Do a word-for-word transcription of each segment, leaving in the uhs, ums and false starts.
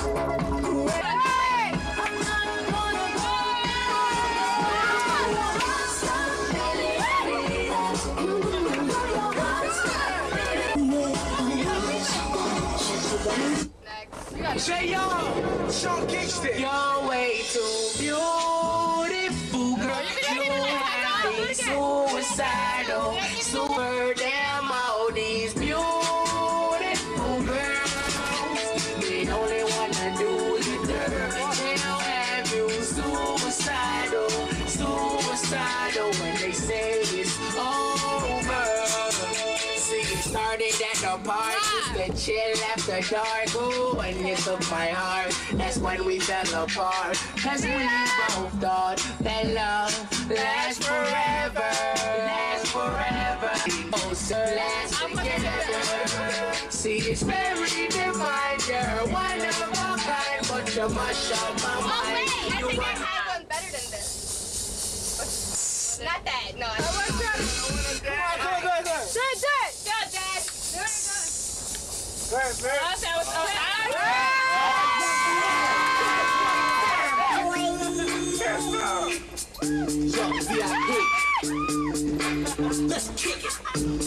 Say yo, Sean Kingston. You're way too beautiful, girl. You have me suicidal. Super damn all these beautiful girls. They only wanna do you dirt. They'll have you suicidal, suicidal when they say it's over. See, it started at the park, just to chill after dark. Ooh, when you took my heart, that's when we fell apart. Cause we both thought that love lasts forever, lasts forever. Oh, so last together. See, it's very divine, you're one of a kind, but you mash up my mind. I think I have one better than this. Not that, no. I want to Come on, go, go, go. Do it, do it. Go, Dad. Do it, go. Go ahead, man. Oh, that was so hard. Yo, V I P. Let's kick it.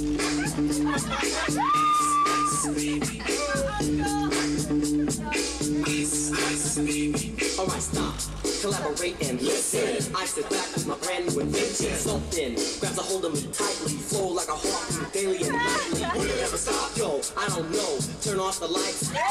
Alright, stop. Collaborate and listen. I sit back with my brand new invention. Something grabs a hold of me tightly, flow like a harpoon daily and nightly. Will it ever stop? Yo, I don't know. Turn off the lights and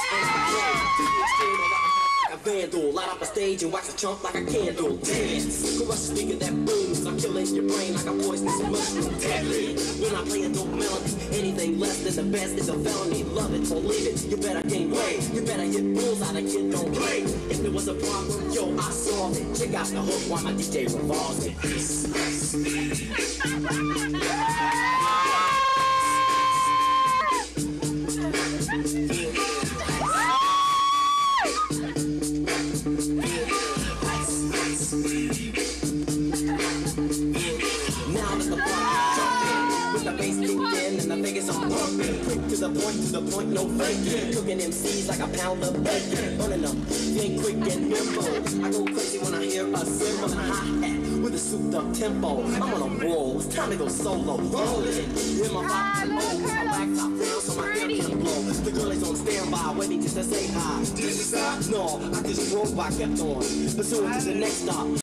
I a vandal, light up a stage and wax a chump like a candle. Dance, crush a speaker that booms. I'm killing your brain like a poisonous mushroom. Deadly, when I play a dope melody, anything less than the best is a felony. Love it or leave it, you better gain weight. You better hit bulls out of kid, don't play. If there was a problem, yo, I solved it. Check out the hook while my D J revolves it. Now that the party's jumping, with the bass kicked in and the Vegas I'm pumping, quick to the point, to the point, no faking. Cooking M Cs like a pound of bacon. Burning up, ain't quick and nimble. I go crazy when I hear a cymbal and a hi-hat with a souped up tempo. I'm on a roll, it's time to go solo. Rolling, in my vibe, oh, my wax out down so my hair can blow. The girl is on standby, waiting just to say hi. This is stop? No, I just drove by, kept on, pursuing to the next stop.